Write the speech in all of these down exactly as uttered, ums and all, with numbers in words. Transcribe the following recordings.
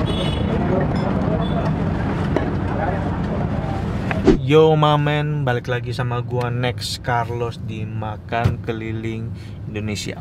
Yo mamen, balik lagi sama gua Next Carlos di Makan Keliling Indonesia.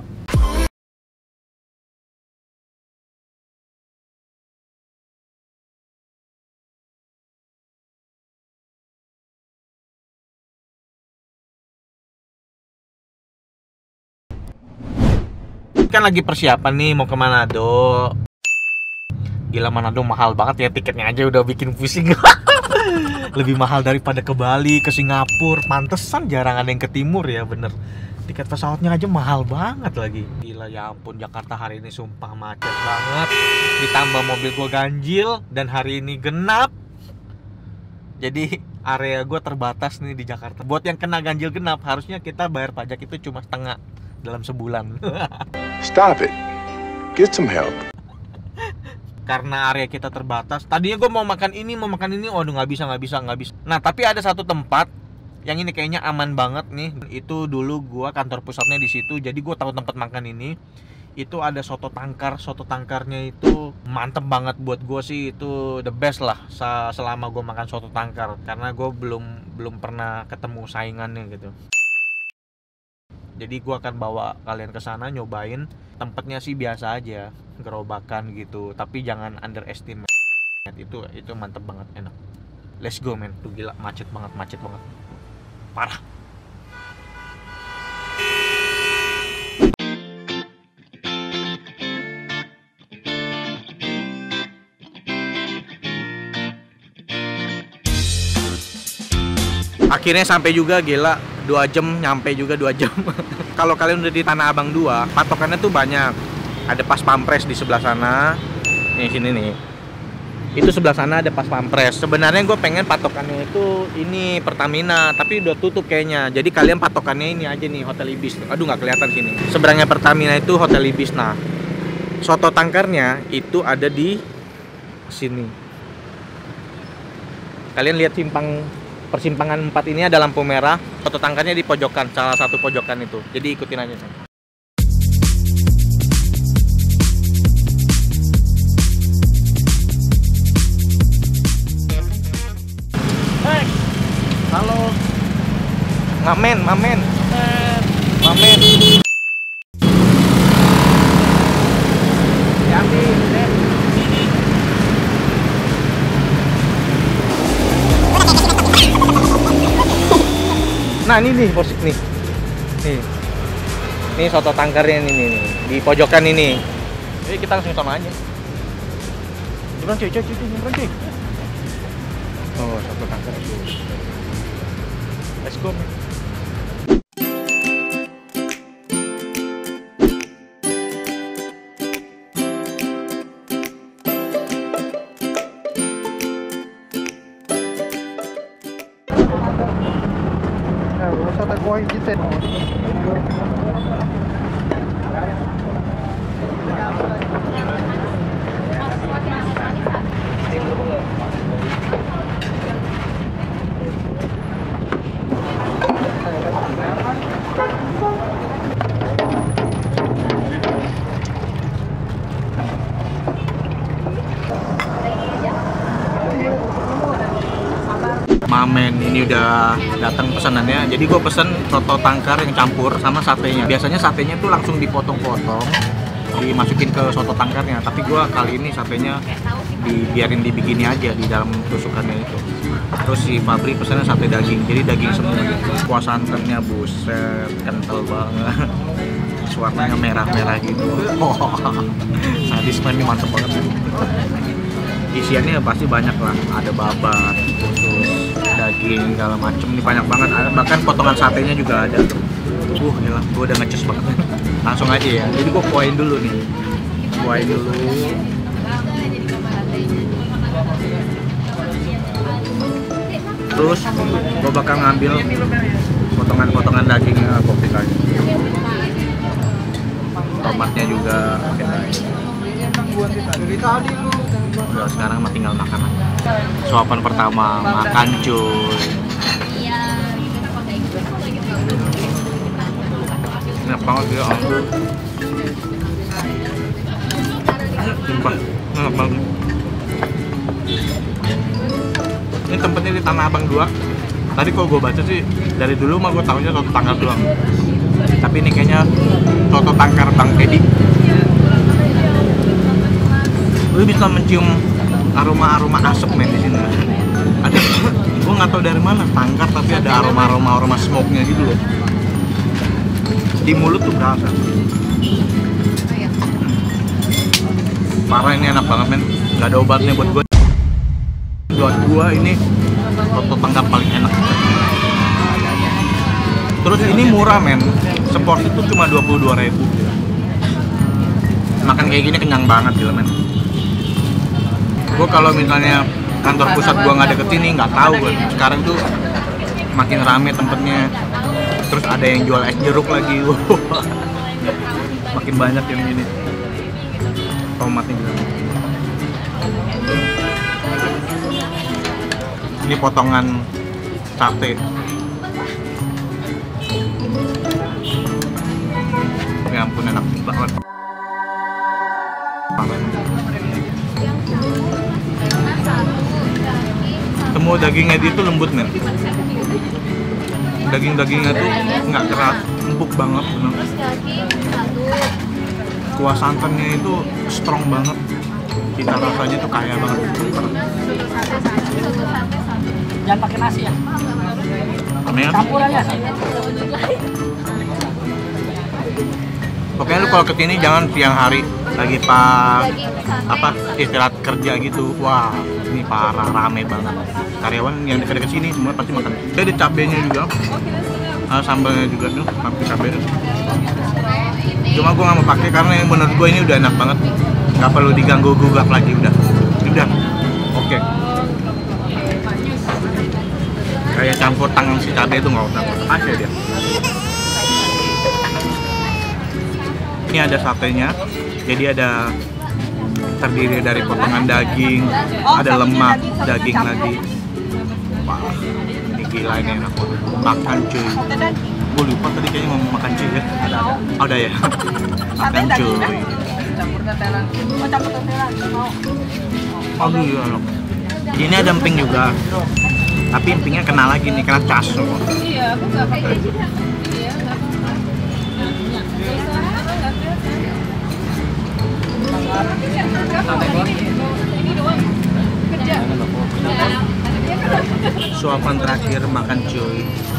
Kan lagi persiapan nih mau ke Manado. Gila, Manado mahal banget ya, tiketnya aja udah bikin pusing. Lebih mahal daripada ke Bali, ke Singapura. Pantesan jarang ada yang ke timur ya, bener. Tiket pesawatnya aja mahal banget lagi. Gila, ya ampun, Jakarta hari ini sumpah macet banget. Ditambah mobil gua ganjil dan hari ini genap. Jadi area gua terbatas nih di Jakarta. Buat yang kena ganjil genap, harusnya kita bayar pajak itu cuma setengah dalam sebulan. Stop it. Get some help. Karena area kita terbatas. Tadinya gue mau makan ini, mau makan ini, waduh nggak bisa, nggak bisa, nggak bisa. Nah, tapi ada satu tempat yang ini kayaknya aman banget nih. Itu dulu gue kantor pusatnya di situ, jadi gue tahu tempat makan ini. Itu ada soto tangkar. Soto tangkarnya itu mantep banget buat gue sih, itu the best lah selama gue makan soto tangkar. Karena gue belum belum pernah ketemu saingannya gitu. Jadi gue akan bawa kalian ke sana nyobain. Tempatnya sih biasa aja, gerobakan gitu, tapi jangan underestimate. Itu itu mantep banget, enak. Let's go men. Tuh gila, macet banget, macet banget. Parah. Akhirnya sampai juga, gila, dua jam nyampe juga, dua jam. Kalau kalian udah di Tanah Abang dua, patokannya tuh banyak. Ada Pas Pampres di sebelah sana. Nih sini nih. Itu sebelah sana ada Pas Pampres. Sebenarnya gue pengen patokannya itu ini Pertamina, tapi udah tutup kayaknya. Jadi kalian patokannya ini aja nih, Hotel Ibis. Aduh nggak kelihatan sini. Seberangnya Pertamina itu Hotel Ibis. Nah, soto tangkarnya itu ada di sini. Kalian lihat simpang persimpangan empat ini ada lampu merah, soto tangkarnya di pojokan, salah satu pojokan itu. Jadi ikutin aja. Hey, halo, ngamen, mamen, mamen. Yami, sini. Nah ini nih posisi nih, nih, nih soto tangkarnya ini nih, nih, di pojokan ini. Jadi kita langsung sama aja. Nyemprong cuy, cuy, cuy, nyemprong cuy. Oh, soto tangkar itu. Let's go man. Wisata Gua Jiten. Mamen, ini udah datang pesanannya. Jadi gue pesen soto tangkar yang campur sama satenya. Biasanya satenya tuh langsung dipotong-potong, dimasukin ke soto tangkarnya. Tapi gue kali ini satenya dibiarin dibikini aja di dalam tusukannya itu. Terus si Fabri pesannya sate daging, jadi daging semua gitu. Kuah santannya buset, kental banget. Warnanya merah-merah gitu. Oh, sadis man, ini mantep banget. Isiannya pasti banyak lah, ada babat, terus daging segala macem, ini banyak banget. Bahkan potongan satenya juga ada. Uh, gila, gue udah ngecus banget. Langsung aja ya. Jadi gue kuahin dulu nih, kuahin dulu. Terus gue bakal ngambil potongan-potongan dagingnya, kopi lagi. Tomatnya juga oke guys. Udah, sekarang mah tinggal makan aja. Suapan pertama makan cuy. Enak banget ya. Sumpah, enak banget. Ini tempatnya di Tanah Abang dua. Tadi kalau gue baca sih dari dulu mah gue tahunya soto tangkar doang. Tapi ini kayaknya soto tangkar Bang Teddy. Lu bisa mencium aroma-aroma asap men di sini. Ada, gue nggak tahu dari mana tangkar tapi ada aroma-aroma aroma smoke-nya gitu loh. Di mulut tuh berasa. Parah, ini enak banget men. Gak ada obatnya buat gue. Buat gue ini soto tangkar paling enak. Terus ini murah men. Seporsi itu cuma dua puluh dua ribu. Makan kayak gini kenyang banget gila men. Gue kalau misalnya kantor pusat gue nggak deket sini nggak tahu gue. Sekarang tuh makin rame tempatnya. Terus ada yang jual es jeruk lagi. Makin banyak yang gini. Tomatnya juga. Ini potongan sate. Ya ampun enak banget. Semua dagingnya dia tuh lembut men. Daging-dagingnya tuh nggak keras, empuk banget bener. Kuah santannya itu strong banget. Cita rasanya tuh kaya banget. Jangan pakai nasi ya. Amin. Campur aja. Pokoknya lu kalau kesini jangan siang hari lagi pas apa istirahat kerja gitu. Wah, ini parah rame banget. Karyawan yang dekat-dekat sini semua pasti makan. Ada cabenya juga, uh, sambalnya juga tuh, pakai cabenya. Cuma gua nggak mau pakai karena yang menurut gua ini udah enak banget. Nggak perlu diganggu gugat lagi udah. Ini udah, oke. Okay. Kayak campur tangan si cabai itu nggak usah, aja dia. Ini ada satenya, jadi ada terdiri dari potongan daging, ada lemak, daging lagi. Wah, ini gila ini enak banget. Makan cuy. Gue lupa tadi kayaknya ngomong makan cuy ya. Ada, oh, ada ya. Makan cuy. Aduh ya enak. Jadi ini ada emping juga. Tapi empingnya kena lagi nih, kena cas semua. Iya, aku nggak pakai. Suapan terakhir makan cuy.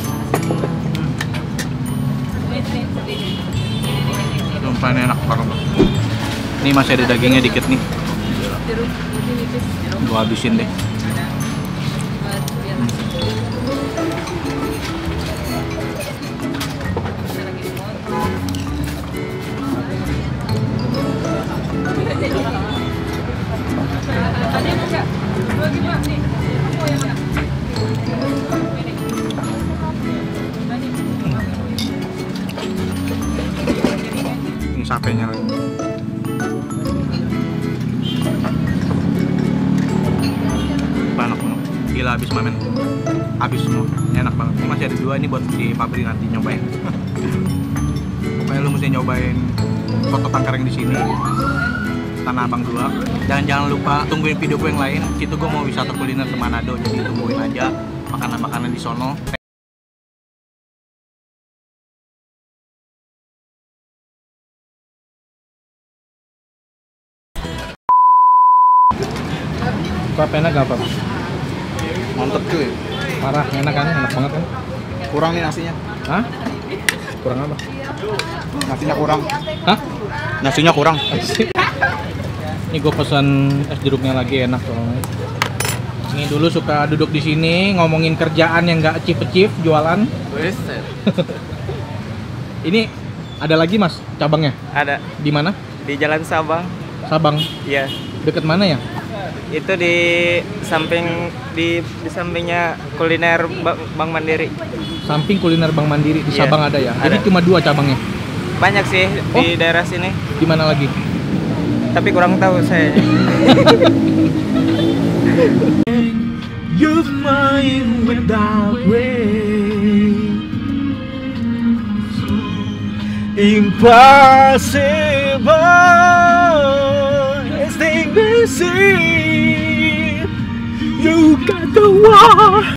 Sumpah enak banget. Ini masih ada dagingnya dikit nih. Gua habisin deh. Ini satenya lagi. Enak banget. Gila habis mamen. Habis semua. Ini enak banget. Ini masih ada dua ini buat si Fabri nanti nyobain. Pokoknya lu mesti nyobain soto tangkar yang di sini. Tanah Abang dua. Dan jangan lupa tungguin video gue yang lain. Itu gue mau wisata kuliner ke Manado, jadi tungguin aja makanan-makanan di sono. Apa enak gak apa? Mantep cuy. Parah, enak kan? Enak banget kan? Kurang nih nasinya. Hah? Kurang apa? Nasinya kurang. Hah? Nasinya kurang. Ini gue pesan es jeruknya lagi, enak soalnya. Ini dulu suka duduk di sini ngomongin kerjaan yang nggak achieve-achieve, jualan. Ini ada lagi mas cabangnya? Ada. Di mana? Di Jalan Sabang. Sabang. Iya. Deket mana ya? Itu di samping di di sampingnya kuliner Ba- Bank Mandiri. Samping kuliner Bank Mandiri di Iya. Sabang ada ya? Jadi Ada. cuma dua cabangnya? Banyak sih di Oh. daerah sini. Di mana lagi? Tapi kurang tahu saya. You've mine without way. Impossible. Stay busy. You buka doa.